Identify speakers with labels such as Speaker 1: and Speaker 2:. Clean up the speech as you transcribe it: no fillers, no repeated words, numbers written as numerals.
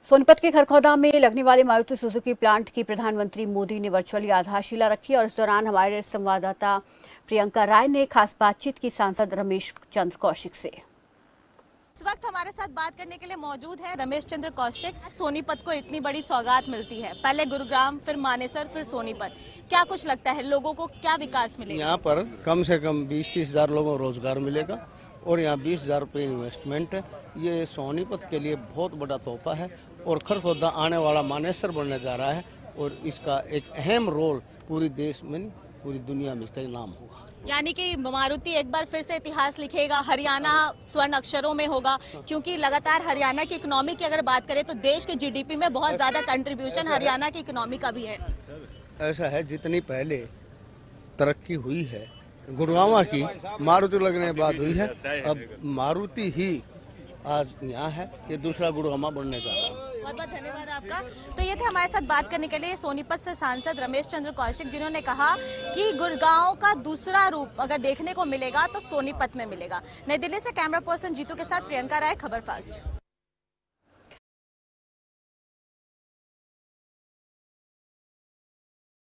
Speaker 1: सोनीपत के खरखौदा में लगने वाले मारुति सुजुकी प्लांट की प्रधानमंत्री मोदी ने वर्चुअली आधारशिला रखी और इस दौरान हमारे संवाददाता प्रियंका राय ने खास बातचीत की सांसद रमेश चंद्र कौशिक से।
Speaker 2: इस वक्त हमारे साथ बात करने के लिए मौजूद है रमेश चंद्र कौशिक। सोनीपत को इतनी बड़ी सौगात मिलती है, पहले गुरुग्राम, फिर मानेसर, फिर सोनीपत। क्या कुछ लगता है लोगों को, क्या विकास मिलेगा?
Speaker 3: यहाँ पर कम से कम 20-30 हज़ार लोगों को रोजगार मिलेगा और यहाँ 20,000 रुपये इन्वेस्टमेंट है। ये सोनीपत के लिए बहुत बड़ा तोहफा है और खरखौदा आने वाला मानेसर बनने जा रहा है और इसका एक अहम रोल पूरी देश में, पूरी दुनिया में इसका नाम होगा।
Speaker 2: यानी कि मारुति एक बार फिर से इतिहास लिखेगा, हरियाणा स्वर्ण अक्षरों में होगा, क्योंकि लगातार हरियाणा की इकोनॉमी की अगर बात करें तो देश के जीडीपी में बहुत ज्यादा कंट्रीब्यूशन हरियाणा की इकोनॉमी का भी है।
Speaker 3: ऐसा है, जितनी पहले तरक्की हुई है गुड़गांव की मारुति लगने के बाद हुई है, अब मारुति ही आज यहाँ है, ये दूसरा गुड़गांव बनने जा रहा है।
Speaker 2: बहुत बहुत धन्यवाद आपका। तो ये थे हमारे साथ बात करने के लिए सोनीपत से सांसद रमेश चंद्र कौशिक, जिन्होंने कहा कि गुड़गांव का दूसरा रूप अगर देखने को मिलेगा तो सोनीपत में मिलेगा। नई दिल्ली से कैमरा पर्सन जीतू के साथ प्रियंका राय, खबर फास्ट।